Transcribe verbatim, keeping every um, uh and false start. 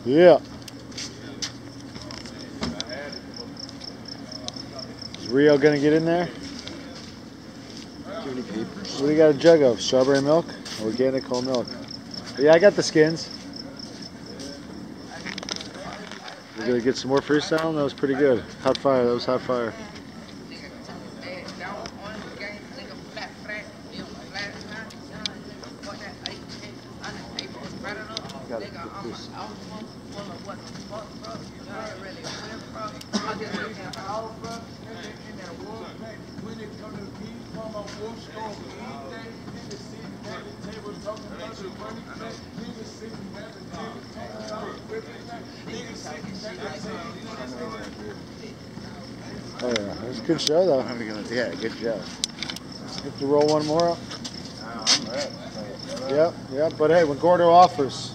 Yeah. Is Rio gonna get in there? Do you have any papers? What do you got a jug of? Strawberry milk? Organic whole milk. Yeah, I got the skins. We're gonna get some more freestyle. That was pretty good. Hot fire. That was hot fire. Gotta get this. Oh yeah, it was a good show though. Yeah, good job. Have to roll one more up. Yep, yep. But hey, when Gordo offers.